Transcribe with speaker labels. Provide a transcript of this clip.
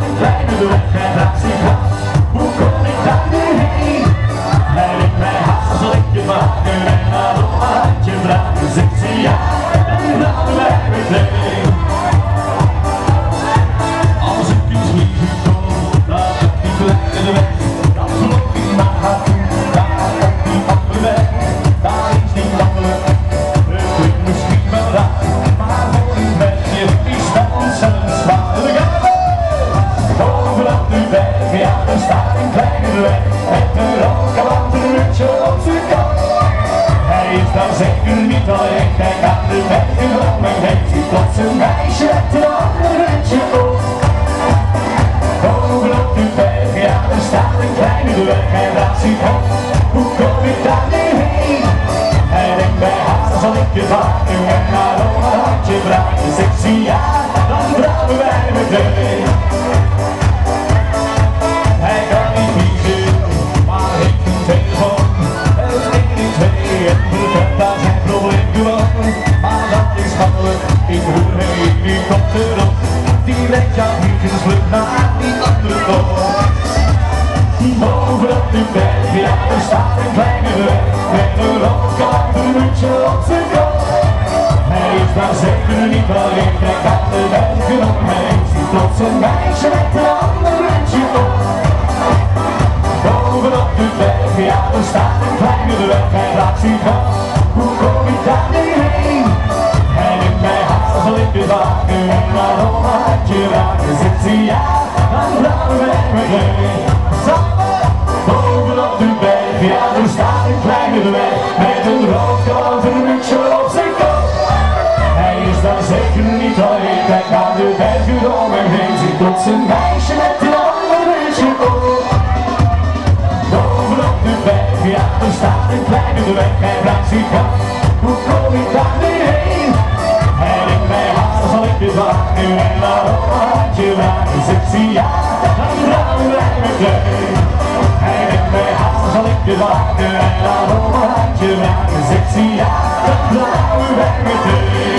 Speaker 1: een kleine de weg, hij vraagt zich af, hoe kom ik daar nu heen? Hij lijkt mij haast, zal ik je maken en daarom een handje vragen, zegt ze ja, dan gaan wij meteen. Als ik eens vliegen kon, dat op die kleine de weg, dan vloog ik naar haar toe, daar op die andere weg, daar is niet makkelijk, het klinkt misschien wel raar, maar voor een bergje is dat ontzettend zwaar. Bovenop de berg, ja, er staat een kleine weg, met een roodkalantermutsje op zijn kop. Hij is dan zeker niet alleen, kijk aan de bergen om hem heen, ziet plots een meisje met een ander mutsje op. Bovenop de berg, ja, er staat een kleine weg, hij raadt zich op, hoe kom ik daar nu heen? Hij denkt bij haast, zal ik je vragen en daarom een handje vragen, zegt ze ja, dan trouwen wij meteen. Hij kan niet kiezen, maar heeft een telefoon, belt 112 en vertelt daar zijn probleem gewoon. Maar dat is makkelijk, ik roer heen, die komt erop, die lijkt jou niet geslukt naar die andere kant. Bovenop de berg, ja, er staat een kleine weg, met een roodkalantermutsje op zijn kop. Hij is daar zeker niet alleen, kijk aan de bergen om hem heen, ziet plots een meisje met een ander mutsje op. Bovenop de berg, ja, er staat een kleine weg, hij raadt zich af, hoe kom ik daar nu heen? Hij neemt mij haast, zal ik je vragen, en waarom een handje raken, zegt ze ja, dan gaan wij meteen. Bovenop de berg, ja, er staat een kleine weg, met een roodkalantermutsje op zijn kop. Hij is daar zeker niet alleen, kijk aan de bergen om hem heen, ziet plots een meisje met een ander mutsje op. Bovenop de berg, ja, er staat een kleine weg, hij vraagt zich af, hoe kom ik daar nu heen? Hij denkt bij haast, zal ik je vragen en daarom een handje vragen, zegt ze ja, dan gaan wij meteen. Hij denkt bij haast, zal ik je vragen en daarom een handje vragen, zegt ze ja, dan gaan wij meteen.